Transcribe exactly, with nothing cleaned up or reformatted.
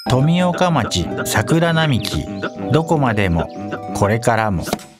富岡町桜並木、どこまでもこれからも。